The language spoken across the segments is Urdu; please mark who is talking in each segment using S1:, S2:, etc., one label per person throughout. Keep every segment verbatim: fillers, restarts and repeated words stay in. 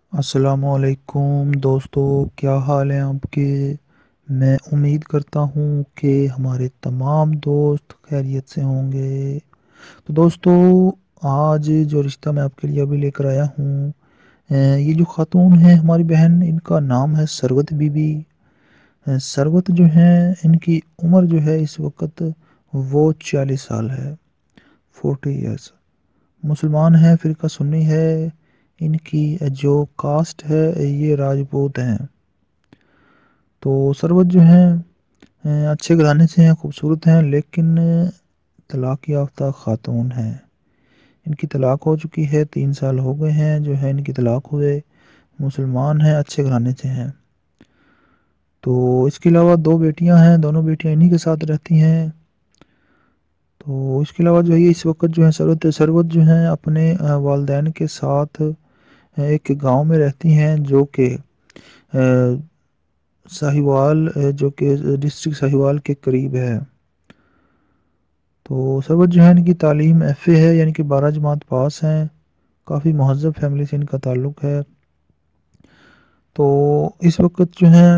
S1: السلام علیکم دوستو، کیا حال ہیں آپ کے؟ میں امید کرتا ہوں کہ ہمارے تمام دوست خیریت سے ہوں گے۔ تو دوستو، آج جو رشتہ میں آپ کے لیے ابھی لے کر آیا ہوں، اے، یہ جو خاتون ہیں ہماری بہن، ان کا نام ہے ثروت بی بی۔ اے، ثروت جو ہیں، ان کی عمر جو ہے اس وقت وہ چالیس سال ہے، فورٹی ایئرس۔ مسلمان ہیں، فرقہ سنی ہے۔ ان کی جو کاسٹ ہے یہ راجپوت ہیں۔ تو ثروت جو ہیں اے، اچھے گھرانے سے ہیں، خوبصورت ہیں، لیکن طلاق یافتہ خاتون ہیں۔ ان کی طلاق ہو چکی ہے، تین سال ہو گئے ہیں جو ہے ان کی طلاق ہوئے۔ مسلمان ہیں، اچھے گھرانے سے ہیں۔ تو اس کے علاوہ دو بیٹیاں ہیں، دونوں بیٹیاں انہی کے ساتھ رہتی ہیں۔ تو اس کے علاوہ جو ہے اس وقت جو ہے ثروت ثروت جو ہیں اپنے والدین کے ساتھ ایک گاؤں میں رہتی ہیں، جو کہ ساہیوال جو کہ ڈسٹرکٹ ساہیوال کے قریب ہے۔ تو ثروت جو ہے ان کی تعلیم ایف اے ہے، یعنی کہ بارہ جماعت پاس ہیں۔ کافی مہذب فیملی سے ان کا تعلق ہے۔ تو اس وقت جو ہے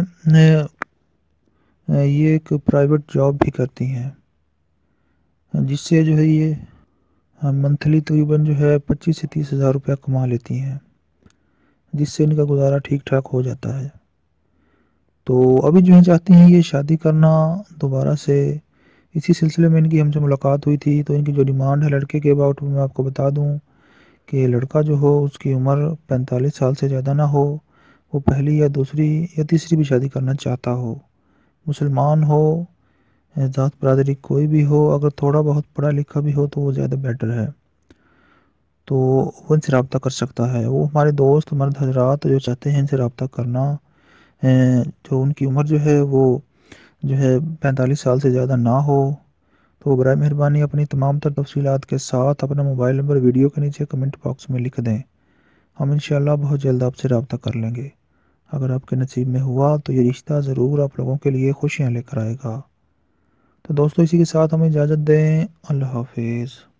S1: یہ ایک پرائیویٹ جاب بھی کرتی ہیں، جس سے جو ہے یہ منتھلی تقریباً جو ہے پچیس سے تیس ہزار روپیہ کما لیتی ہیں، جس سے ان کا گزارا ٹھیک ٹھاک ہو جاتا ہے۔ تو ابھی جو ہے چاہتی ہیں یہ شادی کرنا دوبارہ سے۔ اسی سلسلے میں ان کی ہم سے ملاقات ہوئی تھی، تو ان کی جو ڈیمانڈ ہے لڑکے کے اباؤٹ میں آپ کو بتا دوں کہ لڑکا جو ہو اس کی عمر پینتالیس سال سے زیادہ نہ ہو، وہ پہلی یا دوسری یا تیسری بھی شادی کرنا چاہتا ہو، مسلمان ہو، ذات برادری کوئی بھی ہو، اگر تھوڑا بہت پڑھا لکھا بھی ہو تو وہ زیادہ بیٹر ہے۔ تو وہ ان سے رابطہ کر سکتا ہے۔ وہ ہمارے دوست مرد حضرات جو چاہتے ہیں ان سے رابطہ کرنا، جو ان کی عمر جو ہے وہ جو ہے پینتالیس سال سے زیادہ نہ ہو، تو برائے مہربانی اپنی تمام تر تفصیلات کے ساتھ اپنا موبائل نمبر ویڈیو کے نیچے کمنٹ باکس میں لکھ دیں۔ ہم انشاءاللہ بہت جلد آپ سے رابطہ کر لیں گے۔ اگر آپ کے نصیب میں ہوا تو یہ رشتہ ضرور آپ لوگوں کے لیے خوشیاں لے کر آئے گا۔ تو دوستو، اسی کے ساتھ ہمیں اجازت دیں۔ اللہ حافظ۔